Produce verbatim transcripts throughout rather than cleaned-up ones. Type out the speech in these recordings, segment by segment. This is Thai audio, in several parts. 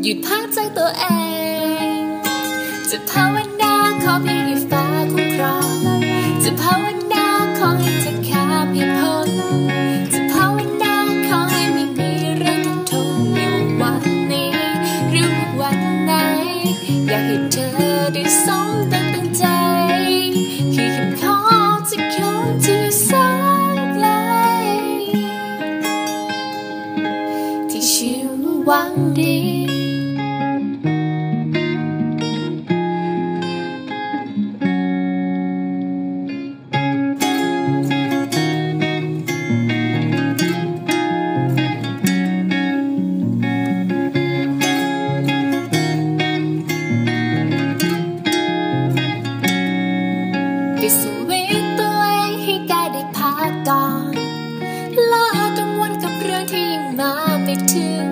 ยุดพักใจตัวเองจะภาวนาขอเพียงให้ฟ้าคุ้มครองจะภาวนาขอให้เธอแค่เพียงพ้นจะภาวนาขอให้ไม่มีเรื่องทุกข์ทนไม่ว่าวันนี้หรือวันไหนอยากให้เธอได้สมดังตั้งใจที่คำขอจะขอที่แสนไกลที่ชื่อหวังดีปิดสวิตช์ตัวเองให้กายได้พักก่อนละกังวลกับเรื่องที่ยังมาไม่ถึง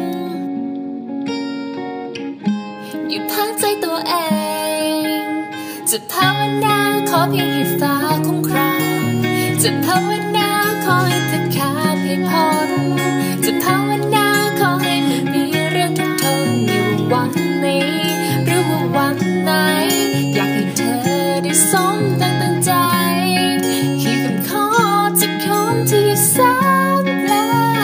หยุดพักใจตัวเองจะภาวนาขอเพียงให้ฟ้าคุ้มครองจะภาวนาขอให้เธอแค่เพียงพอจะภาวนาขอให้ไม่มีเรื่องทุกข์ทนอยู่วันนี้หรือว่าวันไหนอยากให้เธอได้สมดังตั้งใจที่คำขอจะขอที่แสนไกล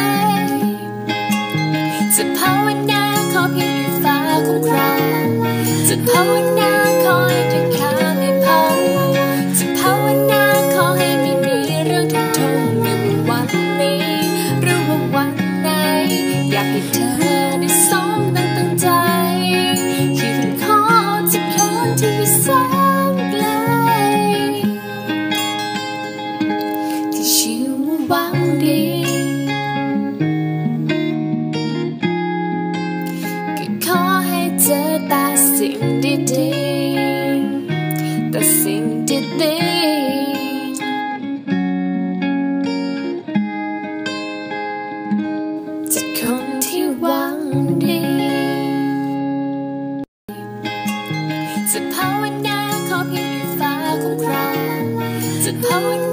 จะภาวนาขอเพียงให้ฟ้าคุ้มครองจะภาวนาขอให้เธอแค่ไม่พอจะภาวนาขอให้ไม่มีเรื่องทุกข์ทนอยู่วันนี้หรือว่าวันไหนอยากให้เธอได้สมดังตั้งใจที่คำขอจะขอที่แสนไกลที่ชื่อหวังดีก็ขอให้เจอแต่สิ่งดีๆแต่สิ่งดีๆจากคนที่หวังดีจะภาวนาขอเพียงให้ฟ้าคุ้มครองจะภาว